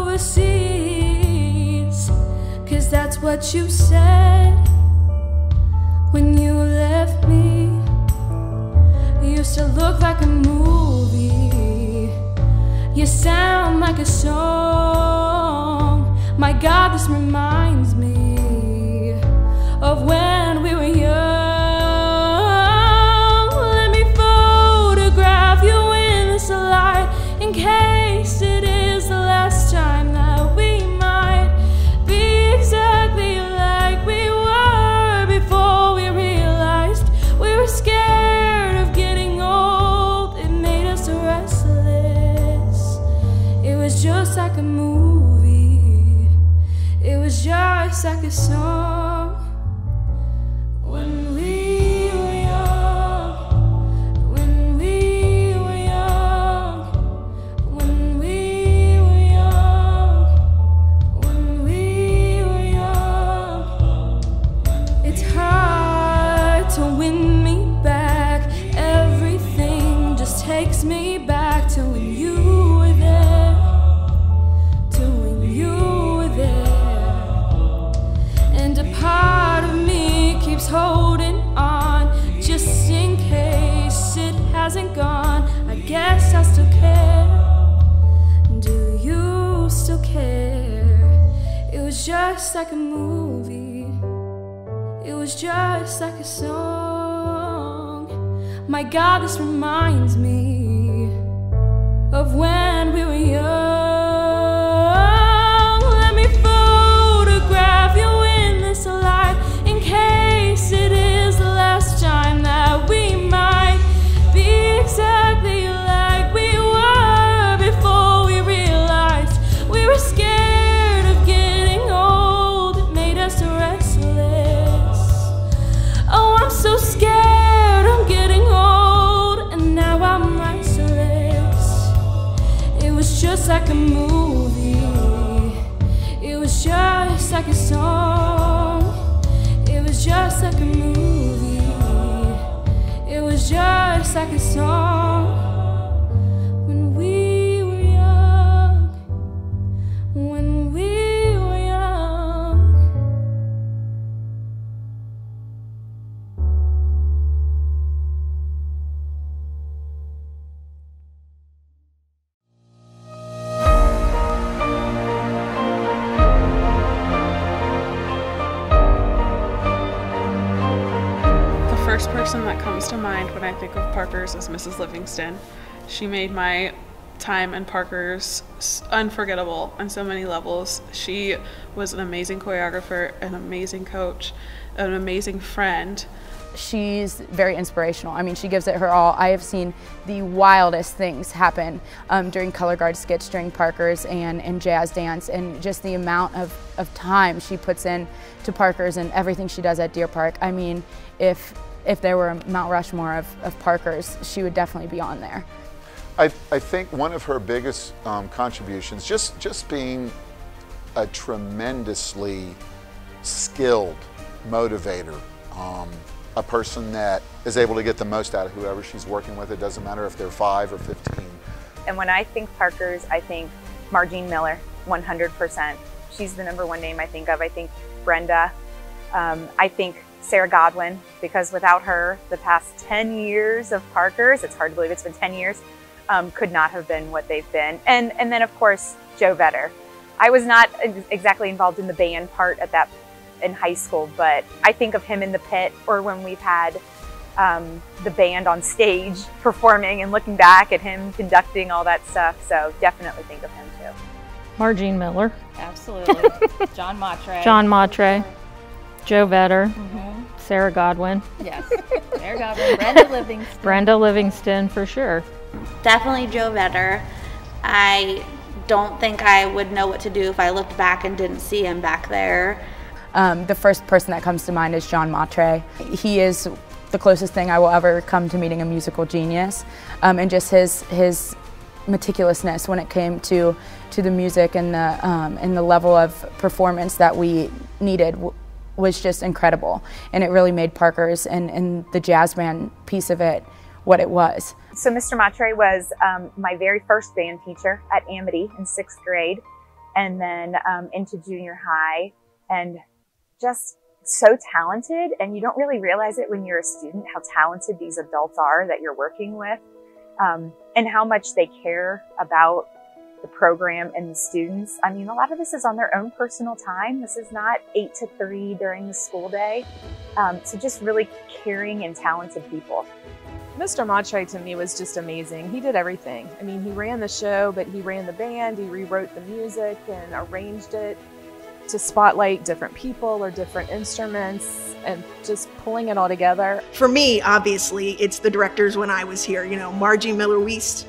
overseas, 'cause that's what you said when you left me. You used to look like a movie, you sound like a song. My God, this reminds me of when we were young. Let me photograph you in this light, in case it is the last time that we might be exactly like we were before we realized we were scared of getting old. It made us restless. It was just like a movie, it was just like a song. When we were young, when we were young, when we were young, when we were young. It's hard to win me back, everything just takes me back to when you were there, to when you were there. And a part of me keeps holding on, just in case it hasn't gone. I guess I still care. Do you still care? It was just like a movie, it was just like a song. My God, this reminds me of when we were young. Let me photograph you in this light, in case it is the last time that we might be exactly like we were before we realized we were scared of getting old. It made us restless. Oh, I'm so scared I'm getting old, and now I'm restless. It was just like a movie, it was just like a song. It was just like a movie, it was just like a song. When we were young, when we were young. The first person that comes to mind when I think of Parker's is Mrs. Livingston. She made my time in Parker's unforgettable on so many levels. She was an amazing choreographer, an amazing coach, an amazing friend. She's very inspirational. I mean, she gives it her all. I have seen the wildest things happen during color guard skits, during Parker's and jazz dance, and just the amount of time she puts in to Parker's and everything she does at Deer Park. I mean, if there were a Mount Rushmore of Parker's, she would definitely be on there. I think one of her biggest contributions, just being a tremendously skilled motivator, a person that is able to get the most out of whoever she's working with. It doesn't matter if they're 5 or 15. And when I think Parker's, I think Margene Miller, 100%. She's the #1 name I think of. I think Brenda, I think Sarah Godwin, because without her, the past 10 years of Parker's, it's hard to believe it's been 10 years, could not have been what they've been. And then of course, Joe Vetter. I was not exactly involved in the band part at that in high school, but I think of him in the pit or when we've had the band on stage performing and looking back at him conducting all that stuff. So definitely think of him too. Margene Miller. Absolutely. John Matre. John Matre. Joe Vetter. Sarah Godwin. Yes. Sarah Godwin. Brenda Livingston. Brenda Livingston for sure. Definitely Joe Vetter. I don't think I would know what to do if I looked back and didn't see him back there. The first person that comes to mind is John Matre. He is the closest thing I will ever come to meeting a musical genius, and just his meticulousness when it came to the music and the level of performance that we needed was just incredible, and it really made Parker's and the jazz band piece of it what it was. So Mr. Matre was my very first band teacher at Amity in 6th grade, and then into junior high, and just so talented, and you don't really realize it when you're a student how talented these adults are that you're working with, and how much they care about the program and the students. I mean, a lot of this is on their own personal time. This is not 8 to 3 during the school day. So just really caring and talented people. Mr. Matre to me was just amazing. He did everything. I mean, he ran the show, but he ran the band, he rewrote the music and arranged it to spotlight different people or different instruments and just pulling it all together. For me, obviously, it's the directors when I was here. You know, Margene Miller-Wiest,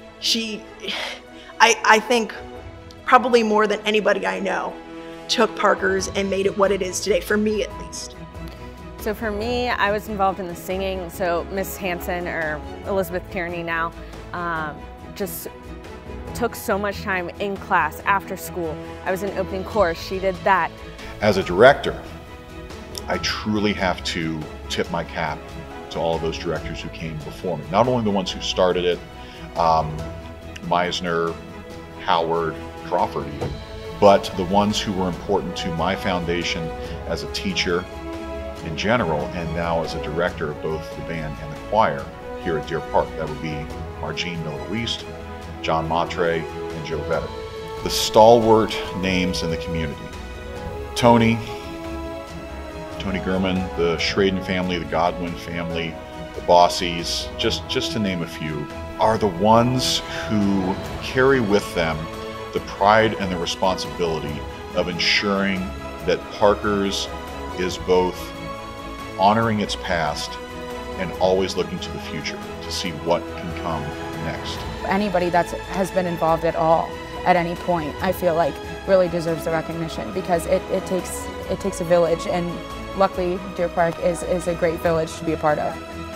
I think probably more than anybody I know, took Parker's and made it what it is today, for me at least. So for me, I was involved in the singing. So Miss Hanson, or Elizabeth Kearney now, just took so much time in class after school. I was in opening chorus, she did that. As a director, I truly have to tip my cap to all of those directors who came before me. Not only the ones who started it, Meisner, Howard, Crawford even, but the ones who were important to my foundation as a teacher in general, and now as a director of both the band and the choir here at Deer Park. That would be Margene Miller-Wiest, John Matre, and Joe Vetter. The stalwart names in the community. Tony Gurman, the Schraden family, the Godwin family, the Bossies, just to name a few, are the ones who carry with them the pride and the responsibility of ensuring that Parker's is both honoring its past and always looking to the future to see what can come next. Anybody that has been involved at all at any point, I feel like really deserves the recognition, because it takes a village, and luckily Deer Park is a great village to be a part of.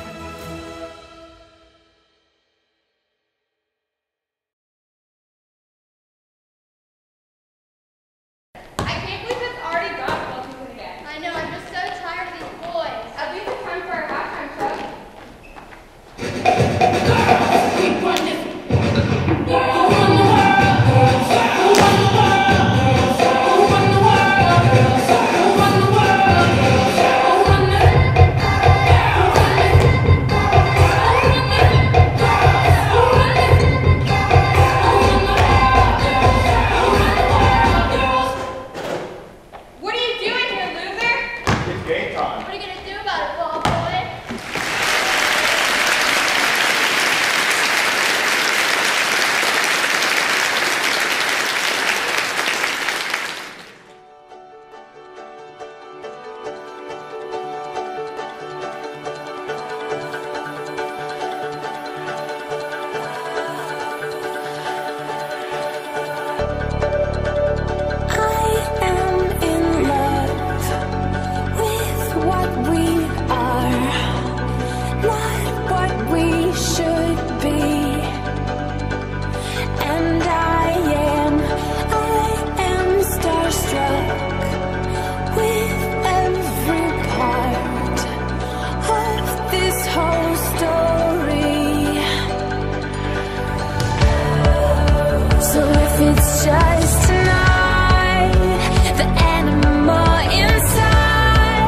It's just tonight, the animal inside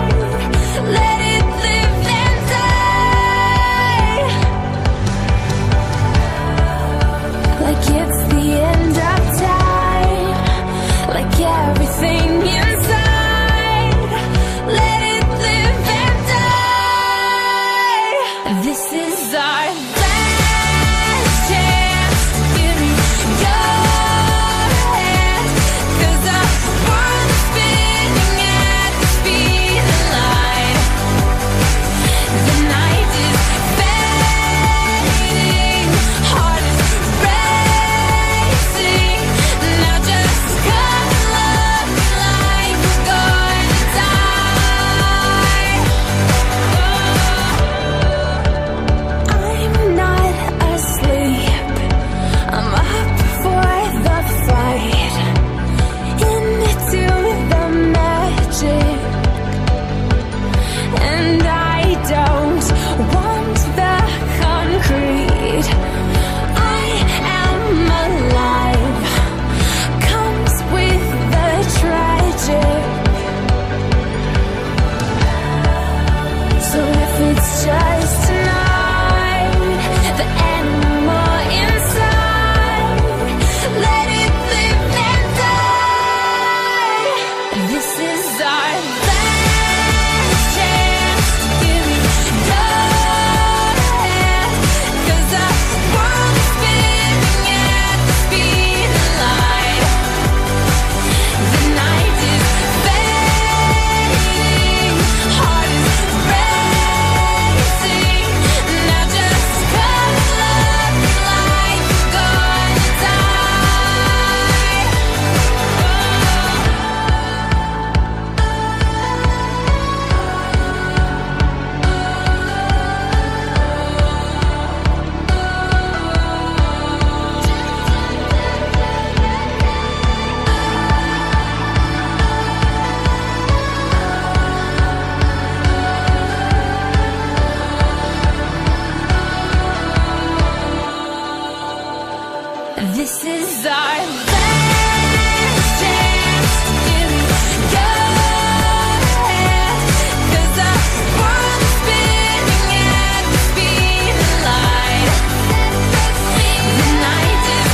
This is our last chance to go ahead, 'cause the world is spinning at the speed of light. The night is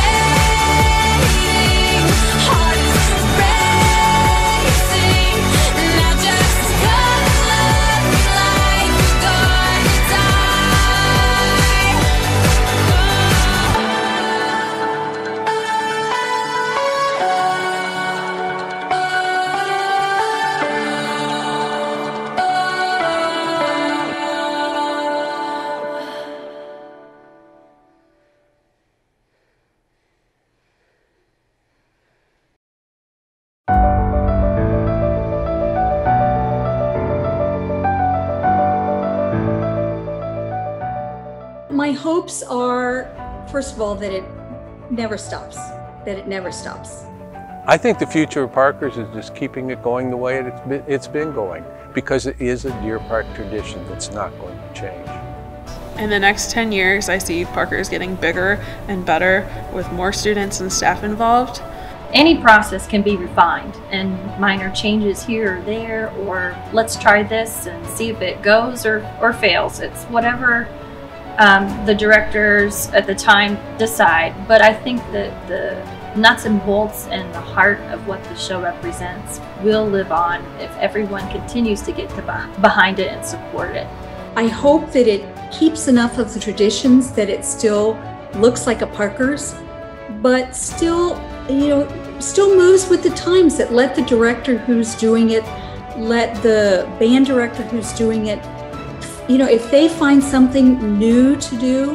fading, heart is racing. Now just come and love me like we're gonna die. My hopes are, first of all, that it never stops, I think the future of Parker's is just keeping it going the way it's been going, because it is a Deer Park tradition that's not going to change. In the next 10 years, I see Parker's getting bigger and better with more students and staff involved. Any process can be refined, and minor changes here or there, or let's try this and see if it goes or fails. It's whatever the directors at the time decide, but I think that the nuts and bolts and the heart of what the show represents will live on if everyone continues to get behind it and support it. I hope that it keeps enough of the traditions that it still looks like a Parker's, but still, still moves with the times, that let the director who's doing it, let the band director who's doing it, if they find something new to do,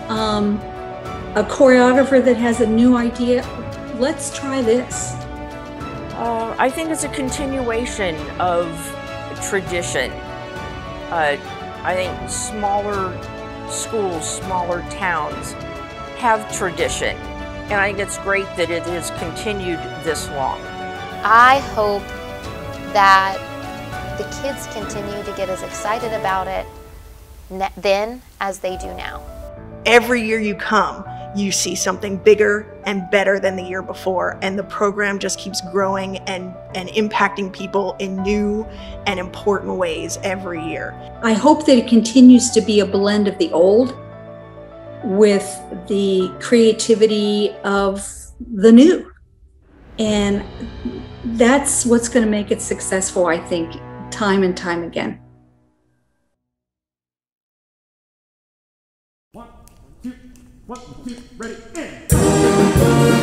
a choreographer that has a new idea, let's try this. I think it's a continuation of tradition. I think smaller schools, smaller towns have tradition, and I think it's great that it has continued this long. I hope that the kids continue to get as excited about it then as they do now. Every year you come, you see something bigger and better than the year before, and the program just keeps growing and impacting people in new and important ways every year. I hope that it continues to be a blend of the old with the creativity of the new. And that's what's going to make it successful, I think, time and time again. 1, 2, ready, and